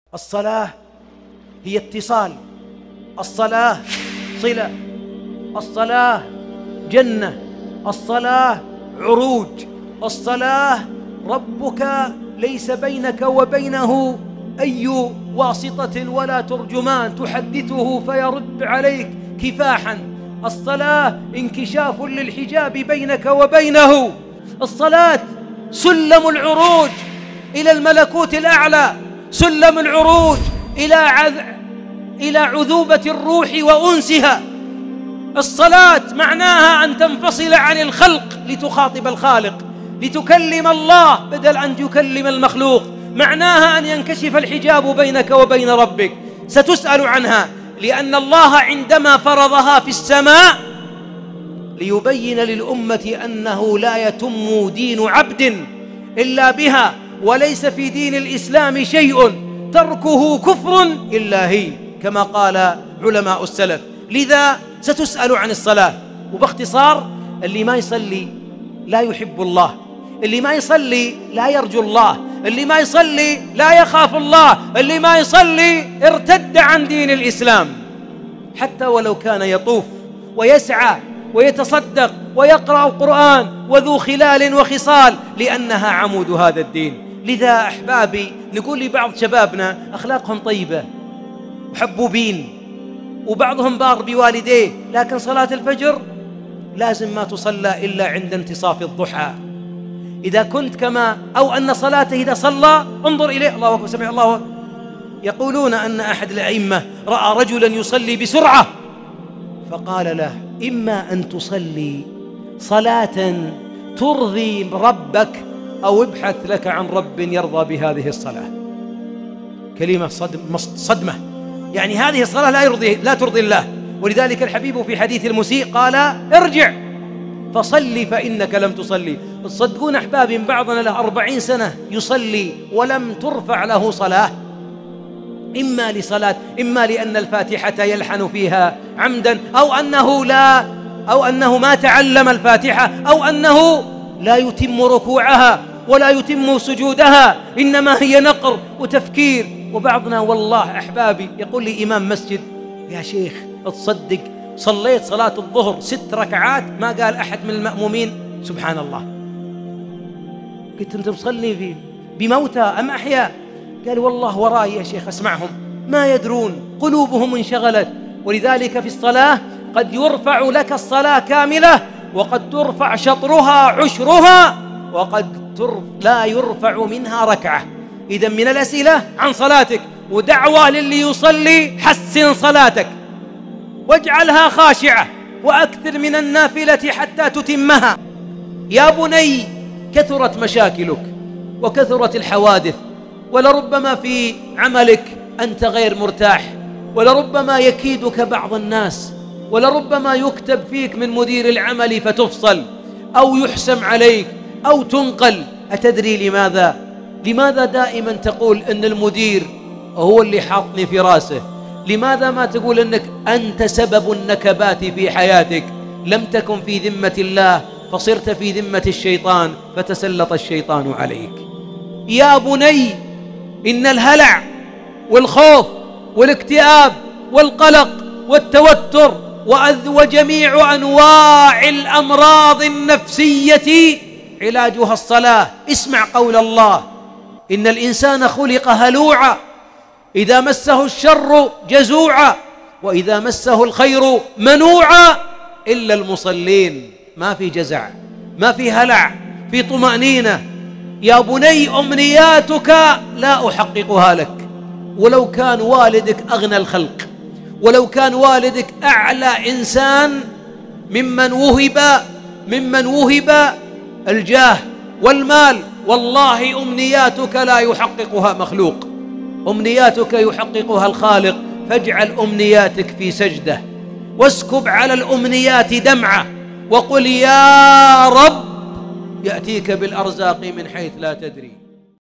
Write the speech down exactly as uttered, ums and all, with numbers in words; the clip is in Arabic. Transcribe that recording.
الصلاة هي اتصال، الصلاة صلة، الصلاة جنة، الصلاة عروج، الصلاة ربك ليس بينك وبينه أي واسطة ولا ترجمان تحدثه فيرد عليك كفاحا، الصلاة انكشاف للحجاب بينك وبينه، الصلاة سلم العروج إلى الملكوت الأعلى، سلم العروج إلى عذ... إلى عذوبة الروح وأنسها. الصلاة معناها أن تنفصل عن الخلق لتخاطب الخالق، لتكلم الله بدل أن تكلم المخلوق، معناها أن ينكشف الحجاب بينك وبين ربك، ستسأل عنها، لأن الله عندما فرضها في السماء ليبين للأمة أنه لا يتم دين عبد إلا بها، وليس في دين الإسلام شيء تركه كفر إلا هي، كما قال علماء السلف. لذا ستسأل عن الصلاة، وباختصار اللي ما يصلي لا يحب الله، اللي ما يصلي لا يرجو الله، اللي ما يصلي لا يخاف الله، اللي ما يصلي ارتد عن دين الإسلام، حتى ولو كان يطوف ويسعى ويتصدق ويقرأ القرآن وذو خلال وخصال، لأنها عمود هذا الدين. لذا أحبابي نقول لبعض شبابنا أخلاقهم طيبة وحبوبين وبعضهم بار بوالديه، لكن صلاة الفجر لازم ما تصلى إلا عند انتصاف الضحى. إذا كنت كما أو أن صلاته إذا صلى انظر إليه، الله أكبر سمع الله أكبر. يقولون أن أحد الأئمة رأى رجلا يصلي بسرعة فقال له: إما أن تصلي صلاة ترضي ربك أو ابحث لك عن رب يرضى بهذه الصلاة. كلمة صدم صدمة، يعني هذه الصلاة لا يرضي لا ترضي الله. ولذلك الحبيب في حديث المسيء قال: ارجع فصلي فإنك لم تصلي. تصدقون أحبابي بعضنا له أربعين سنة يصلي ولم ترفع له صلاة، إما لصلاة، إما لأن الفاتحة يلحن فيها عمدا، أو أنه لا أو أنه ما تعلم الفاتحة، أو أنه لا يتم ركوعها ولا يتم سجودها، إنما هي نقر وتفكير. وبعضنا والله أحبابي يقول لي إمام مسجد: يا شيخ تصدق صليت صلاة الظهر ست ركعات ما قال أحد من المأمومين سبحان الله. قلت: أنت مصلي في بموتى أم أحياء؟ قال: والله وراي يا شيخ أسمعهم ما يدرون، قلوبهم انشغلت. ولذلك في الصلاة قد يرفع لك الصلاة كاملة، وقد ترفع شطرها عشرها، وقد لا يرفع منها ركعة. إذن من الأسئلة عن صلاتك، ودعوة للي يصلي: حسن صلاتك واجعلها خاشعة وأكثر من النافلة حتى تتمها. يا بني كثرت مشاكلك وكثرت الحوادث، ولربما في عملك أنت غير مرتاح، ولربما يكيدك بعض الناس، ولربما يكتب فيك من مدير العمل فتفصل أو يحسم عليك أو تنقل. أتدري لماذا؟ لماذا دائما تقول أن المدير هو اللي حاطني في راسه؟ لماذا ما تقول أنك أنت سبب النكبات في حياتك؟ لم تكن في ذمة الله فصرت في ذمة الشيطان فتسلط الشيطان عليك. يا بني إن الهلع والخوف والاكتئاب والقلق والتوتر وجميع أنواع الأمراض النفسية علاجها الصلاة. اسمع قول الله: إن الإنسان خلق هلوعا إذا مسه الشر جزوعا وإذا مسه الخير منوعا إلا المصلين. ما في جزع، ما في هلع، في طمأنينة. يا بني أمنياتك لا أحققها لك، ولو كان والدك أغنى الخلق، ولو كان والدك أعلى إنسان ممن وهب ممن وهب الجاه والمال، والله أمنياتك لا يحققها مخلوق، أمنياتك يحققها الخالق. فاجعل أمنياتك في سجدة، واسكب على الأمنيات دمعة، وقل: يا رب يأتيك بالأرزاق من حيث لا تدري.